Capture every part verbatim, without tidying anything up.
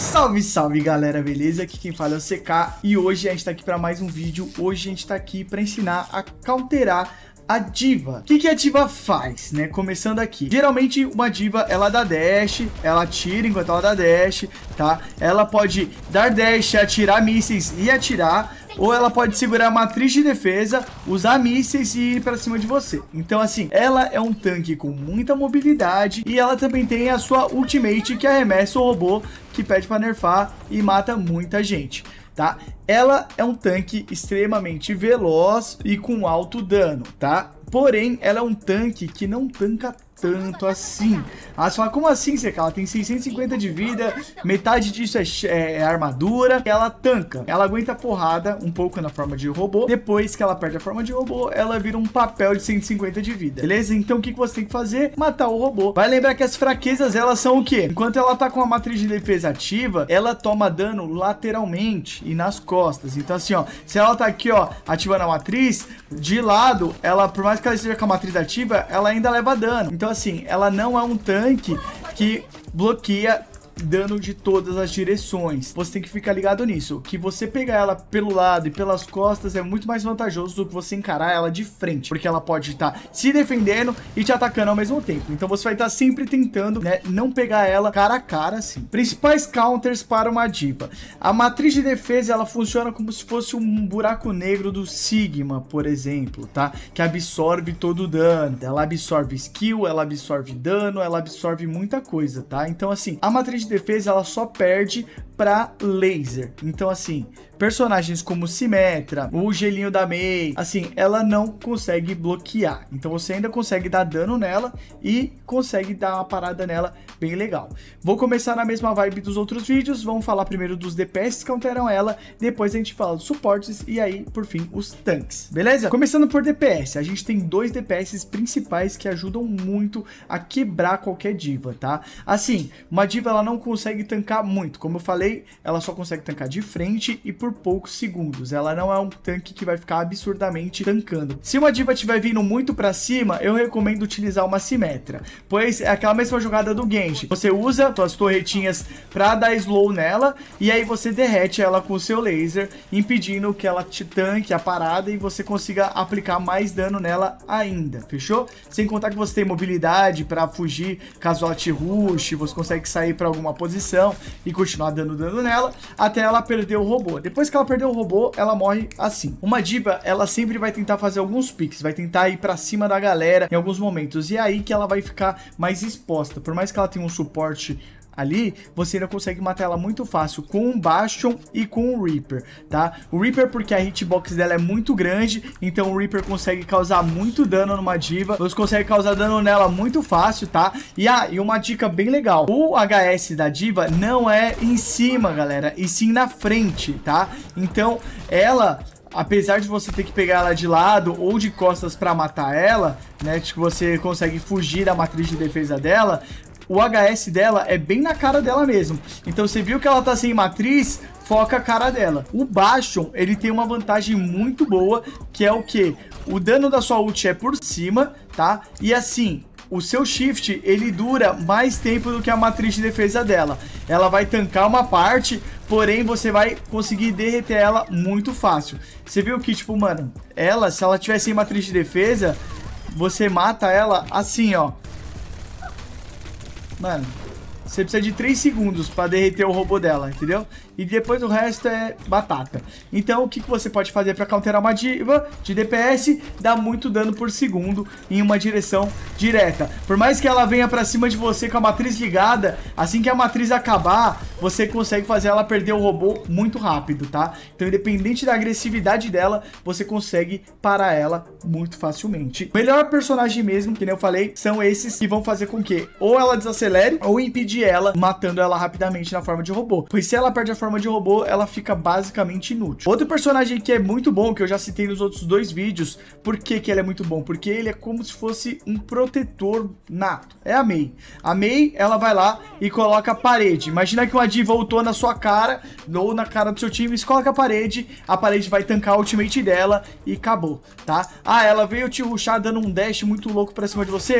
Salve, salve galera, beleza? Aqui quem fala é o C K e hoje a gente tá aqui pra mais um vídeo. Hoje a gente tá aqui pra ensinar a counterar a D.Va. O que, que a D.Va faz, né? Começando aqui. Geralmente uma D.Va, ela dá dash, ela atira enquanto ela dá dash, tá? Ela pode dar dash, atirar mísseis e atirar, ou ela pode segurar a matriz de defesa, usar mísseis e ir pra cima de você. Então assim, ela é um tanque com muita mobilidade e ela também tem a sua ultimate que arremessa o robô que pede pra nerfar e mata muita gente, tá? Ela é um tanque extremamente veloz e com alto dano, tá? Porém, ela é um tanque que não tanca tanto assim. Ah, você fala, como assim, C K? Ela tem seiscentos e cinquenta de vida, metade disso é, é, é armadura, ela tanca. Ela aguenta porrada um pouco na forma de robô. Depois que ela perde a forma de robô, ela vira um papel de cento e cinquenta de vida, beleza? Então o que, que você tem que fazer? Matar o robô. Vai lembrar que as fraquezas, elas são o quê? Enquanto ela tá com a matriz de defesa ativa, ela toma dano lateralmente e nas costas. Então assim, ó, se ela tá aqui, ó, ativando a matriz, de lado, ela, por mais que ela esteja com a matriz ativa, ela ainda leva dano. Então assim, ela não é um tanque que bloqueia dano de todas as direções. Você tem que ficar ligado nisso, que você pegar ela pelo lado e pelas costas é muito mais vantajoso do que você encarar ela de frente, porque ela pode estar tá se defendendo e te atacando ao mesmo tempo. Então você vai estar tá sempre tentando, né, não pegar ela cara a cara assim. Principais counters para uma D.Va. A matriz de defesa, ela funciona como se fosse um buraco negro do Sigma, por exemplo, tá? Que absorve todo o dano. Ela absorve skill, ela absorve dano, ela absorve muita coisa, tá? Então assim, a matriz de defesa, ela só perde pra laser. Então assim, personagens como Symmetra, o gelinho da Mei, assim, ela não consegue bloquear. Então você ainda consegue dar dano nela e consegue dar uma parada nela bem legal. Vou começar na mesma vibe dos outros vídeos. Vamos falar primeiro dos D P S que counteram ela, depois a gente fala dos suportes e aí, por fim, os tanques, beleza? Começando por D P S, a gente tem dois D P S principais que ajudam muito a quebrar qualquer D.Va, tá? Assim, uma D.Va, ela não consegue tancar muito. Como eu falei, ela só consegue tancar de frente e por poucos segundos. Ela não é um tanque que vai ficar absurdamente tancando. Se uma D.Va estiver vindo muito pra cima, eu recomendo utilizar uma Symmetra, pois é aquela mesma jogada do Genji. Você usa suas torretinhas pra dar slow nela e aí você derrete ela com o seu laser, impedindo que ela te tanque a parada e você consiga aplicar mais dano nela ainda, fechou? Sem contar que você tem mobilidade pra fugir caso ela te rush, você consegue sair pra alguma posição e continuar dando dano nela até ela perder o robô. Depois que ela perder o robô, ela morre assim. Uma D.Va, ela sempre vai tentar fazer alguns picks, vai tentar ir pra cima da galera em alguns momentos, e é aí que ela vai ficar mais exposta. Por mais que ela tenha um suporte ali, você ainda consegue matar ela muito fácil com o Bastion e com o Reaper, tá? O Reaper porque a hitbox dela é muito grande, então o Reaper consegue causar muito dano numa D.Va, você consegue causar dano nela muito fácil, tá? E, ah, e uma dica bem legal, o H S da D.Va não é em cima, galera, e sim na frente, tá? Então, ela... apesar de você ter que pegar ela de lado ou de costas para matar ela, né, que você consegue fugir da matriz de defesa dela, o H S dela é bem na cara dela mesmo. Então você viu que ela tá sem matriz, foca a cara dela. O Bastion, ele tem uma vantagem muito boa, que é o que? O dano da sua ult é por cima, tá? E assim, o seu shift, ele dura mais tempo do que a matriz de defesa dela. Ela vai tancar uma parte, porém você vai conseguir derreter ela muito fácil. Você viu que, tipo, mano, ela, se ela tivesse em matriz de defesa, você mata ela assim, ó. Mano, você precisa de três segundos para derreter o robô dela, entendeu? E depois o resto é batata. Então o que, que você pode fazer para counterar uma D.Va de D P S? Dá muito dano por segundo em uma direção direta. Por mais que ela venha para cima de você com a matriz ligada, assim que a matriz acabar, você consegue fazer ela perder o robô muito rápido, tá? Então independente da agressividade dela, você consegue parar ela muito facilmente. O melhor personagem mesmo, que nem eu falei, são esses que vão fazer com que ou ela desacelere ou impedir ela, matando ela rapidamente na forma de robô. Pois se ela perde a forma de robô, ela fica basicamente inútil. Outro personagem que é muito bom, que eu já citei nos outros dois vídeos, por que que ele é muito bom? Porque ele é como se fosse um protetor nato. É a Mei. A Mei, ela vai lá e coloca a parede. Imagina que uma D.Va voltou na sua cara, ou na cara do seu time, você coloca a parede, a parede vai tancar a ultimate dela e acabou, tá? Ah, ela veio te rushar dando um dash muito louco pra cima de você?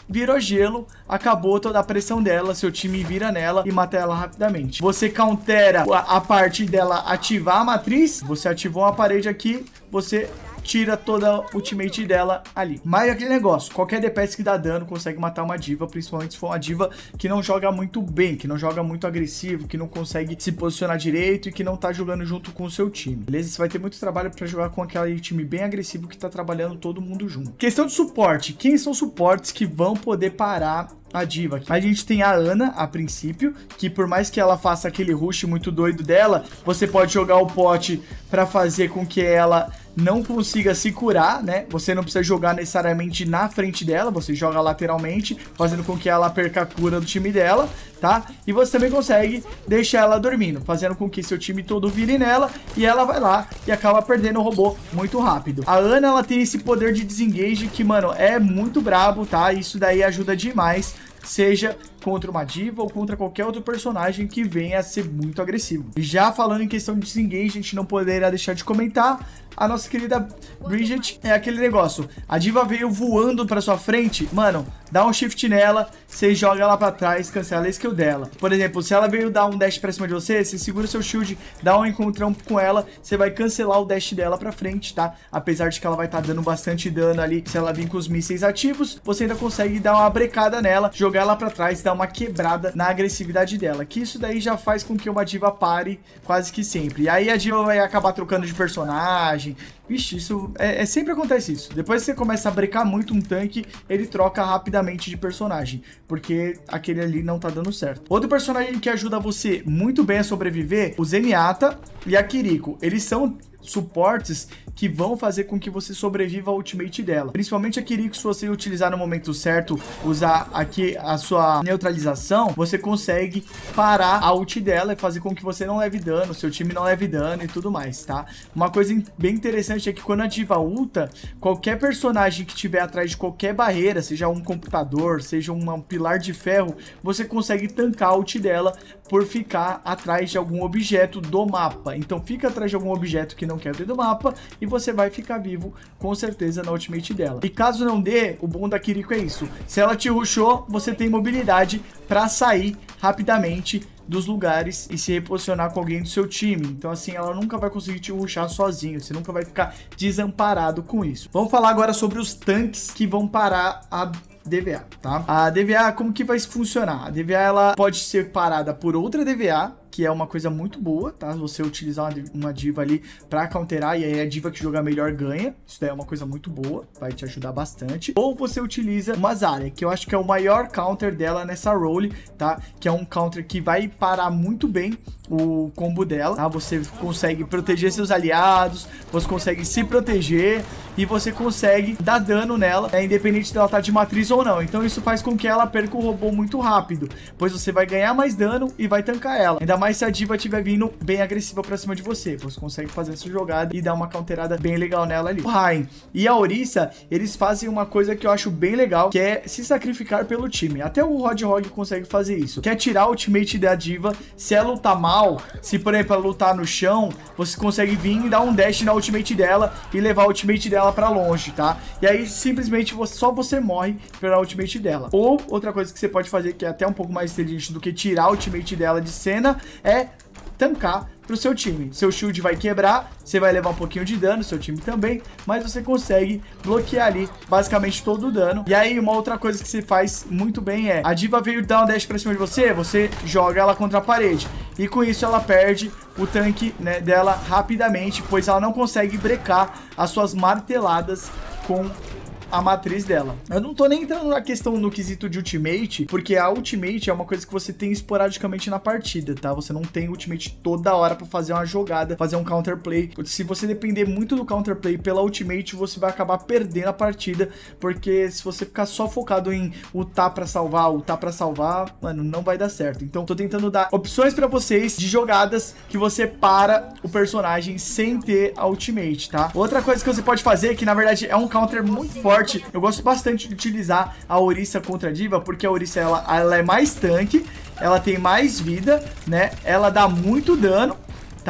virou gelo, acabou toda a pressão dela, seu time vira nela e mata ela rapidamente. Você countera a, a parte dela ativar a matriz, você ativou uma parede aqui, você tira toda a ultimate dela ali. Mas aquele negócio, qualquer D P S que dá dano consegue matar uma diva, principalmente se for uma diva que não joga muito bem, que não joga muito agressivo, que não consegue se posicionar direito e que não tá jogando junto com o seu time, beleza? Você vai ter muito trabalho pra jogar com aquele time bem agressivo que tá trabalhando todo mundo junto. Questão de suporte, quem são suportes que vão poder parar a diva? A gente tem a Ana, a princípio, que por mais que ela faça aquele rush muito doido dela, você pode jogar o pote pra fazer com que ela não consiga se curar, né? Você não precisa jogar necessariamente na frente dela, você joga lateralmente, fazendo com que ela perca a cura do time dela, tá? E você também consegue deixar ela dormindo, fazendo com que seu time todo vire nela e ela vai lá e acaba perdendo o robô muito rápido. A Ana, ela tem esse poder de desengage que, mano, é muito brabo, tá? Isso daí ajuda demais, seja contra uma diva ou contra qualquer outro personagem que venha a ser muito agressivo. E já falando em questão de desengage, a gente não poderia deixar de comentar a nossa querida Bridget. É aquele negócio, a diva veio voando pra sua frente, mano, dá um shift nela, você joga ela pra trás, cancela a skill dela. Por exemplo, se ela veio dar um dash pra cima de você, você segura seu shield, dá um encontrão com ela, você vai cancelar o dash dela pra frente, tá? Apesar de que ela vai estar tá dando bastante dano ali, se ela vir com os mísseis ativos, você ainda consegue dar uma brecada nela, jogar ela pra trás, dar uma quebrada na agressividade dela, que isso daí já faz com que uma diva pare quase que sempre. E aí a diva vai acabar trocando de personagem. Vixe, isso é, é sempre acontece isso. Depois que você começa a brecar muito um tanque, ele troca rapidamente de personagem, porque aquele ali não tá dando certo. Outro personagem que ajuda você muito bem a sobreviver, o Zenyatta e a Kiriko. Eles são suportes que vão fazer com que você sobreviva a ultimate dela. Principalmente a Kiriko, se você utilizar no momento certo, usar aqui a sua neutralização, você consegue parar a ult dela e fazer com que você não leve dano, seu time não leve dano e tudo mais, tá? Uma coisa bem interessante é que quando ativa a ulta, qualquer personagem que tiver atrás de qualquer barreira, seja um computador, seja um pilar de ferro, você consegue tancar a ult dela por ficar atrás de algum objeto do mapa. Então fica atrás de algum objeto que não quer ver do mapa e você vai ficar vivo com certeza na ultimate dela. E caso não dê, o bom da Kiriko é isso, se ela te rushou, você tem mobilidade para sair rapidamente dos lugares e se reposicionar com alguém do seu time. Então assim, ela nunca vai conseguir te rushar sozinho, você nunca vai ficar desamparado com isso. Vamos falar agora sobre os tanques que vão parar a D V A, tá? A D V A, como que vai funcionar? A D V A, ela pode ser parada por outra D V A, que é uma coisa muito boa, tá? Você utilizar uma diva ali pra counterar, e aí a diva que jogar melhor ganha. Isso daí é uma coisa muito boa, vai te ajudar bastante. Ou você utiliza uma Zarya, que eu acho que é o maior counter dela nessa role, tá? Que é um counter que vai parar muito bem o combo dela, tá? Você consegue proteger seus aliados, você consegue se proteger e você consegue dar dano nela, né? Independente dela estar de matriz ou não. Então isso faz com que ela perca o robô muito rápido, pois você vai ganhar mais dano e vai tancar ela. Ainda mais se a diva estiver vindo bem agressiva pra cima de você, você consegue fazer essa jogada e dar uma counterada bem legal nela ali. O Rain e a Orisa, eles fazem uma coisa que eu acho bem legal, que é se sacrificar pelo time. Até o Roadhog consegue fazer isso, que é tirar a ultimate da diva. Se ela lutar mal, se por exemplo ela lutar no chão, você consegue vir e dar um dash na ultimate dela e levar a ultimate dela pra longe, tá? E aí simplesmente você, só você morre pela ultimate dela. Ou outra coisa que você pode fazer, que é até um pouco mais inteligente do que tirar a ultimate dela de cena, é tancar pro seu time. Seu shield vai quebrar, você vai levar um pouquinho de dano, seu time também, mas você consegue bloquear ali basicamente todo o dano. E aí uma outra coisa que você faz muito bem é, a diva veio dar um dash pra cima de você, você joga ela contra a parede, e com isso ela perde o tanque, né, dela rapidamente, pois ela não consegue brecar as suas marteladas com a matriz dela. Eu não tô nem entrando na questão no quesito de ultimate, porque a ultimate é uma coisa que você tem esporadicamente na partida, tá? Você não tem ultimate toda hora pra fazer uma jogada, fazer um counterplay. Se você depender muito do counterplay pela ultimate, você vai acabar perdendo a partida, porque se você ficar só focado em ultar pra salvar, ultar pra salvar, mano, não vai dar certo. Então tô tentando dar opções pra vocês de jogadas que você para o personagem sem ter a ultimate, tá? Outra coisa que você pode fazer, que na verdade é um counter muito forte, eu gosto bastante de utilizar a Orisa contra a diva, porque a Orisa ela, ela é mais tanque, ela tem mais vida, né? Ela dá muito dano, tá?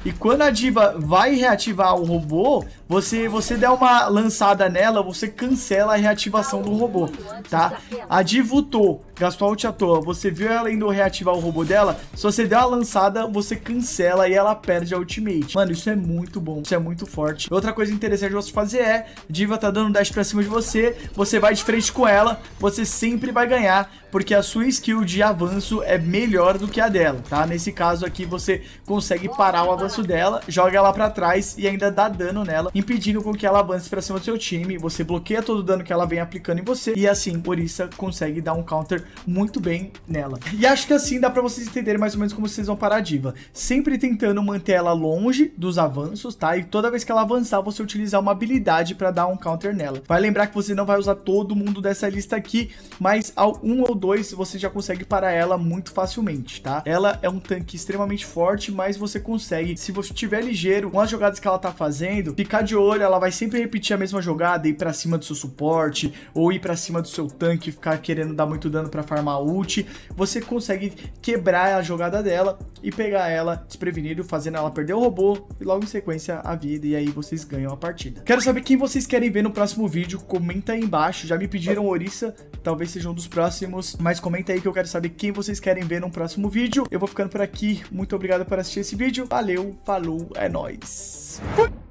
E quando a diva vai reativar o robô, você, você der uma lançada nela, você cancela a reativação do robô, tá? A diva ultou, gastou a ult à toa, você viu ela indo reativar o robô dela, se você der uma lançada, você cancela e ela perde a ultimate. Mano, isso é muito bom, isso é muito forte. Outra coisa interessante de você fazer é, diva tá dando dash pra cima de você, você vai de frente com ela, você sempre vai ganhar, porque a sua skill de avanço é melhor do que a dela, tá? Nesse caso aqui, você consegue parar o avanço dela, joga ela pra trás e ainda dá dano nela, impedindo com que ela avance pra cima do seu time. Você bloqueia todo o dano que ela vem aplicando em você e assim, Orisa consegue dar um counter muito bem nela. E acho que assim dá pra vocês entenderem mais ou menos como vocês vão parar a diva. Sempre tentando manter ela longe dos avanços, tá? E toda vez que ela avançar, você utilizar uma habilidade pra dar um counter nela. Vai lembrar que você não vai usar todo mundo dessa lista aqui, mas ao um ou dois você já consegue parar ela muito facilmente, tá? Ela é um tanque extremamente forte, mas você consegue, se você estiver ligeiro com as jogadas que ela tá fazendo, ficar de olho, ela vai sempre repetir a mesma jogada, ir pra cima do seu suporte, ou ir pra cima do seu tanque, ficar querendo dar muito dano pra farmar ult. Você consegue quebrar a jogada dela e pegar ela desprevenido, fazendo ela perder o robô e logo em sequência a vida, e aí vocês ganham a partida. Quero saber quem vocês querem ver no próximo vídeo, comenta aí embaixo. Já me pediram Orisa, talvez seja um dos próximos, mas comenta aí que eu quero saber quem vocês querem ver no próximo vídeo. Eu vou ficando por aqui, muito obrigado por assistir esse vídeo, valeu, falou, é nóis. Fui!